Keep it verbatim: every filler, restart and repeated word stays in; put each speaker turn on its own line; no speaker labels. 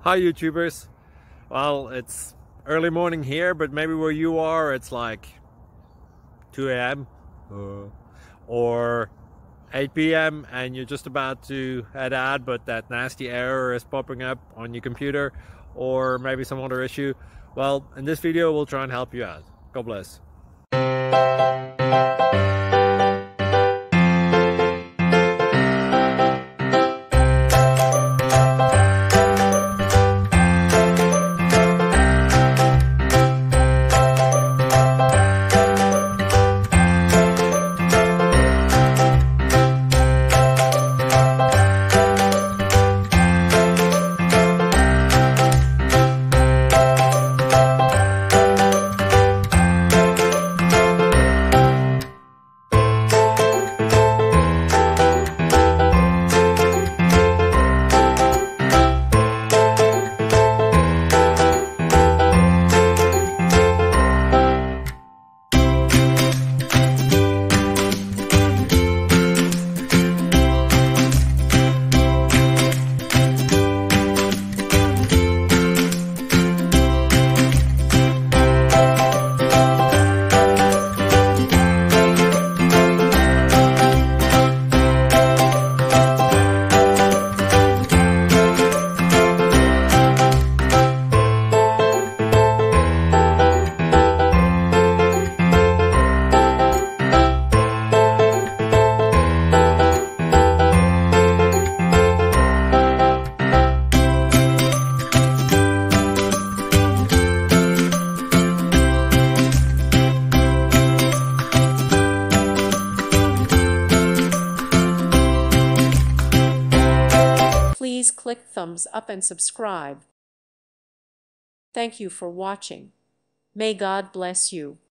Hi YouTubers. Well, it's early morning here, but maybe where you are it's like two A M uh, or eight P M and you're just about to head out, but that nasty error is popping up on your computer, or maybe some other issue. Well, in this video we'll try and help you out. God bless.
Please click thumbs up and subscribe. Thank you for watching. May God bless you.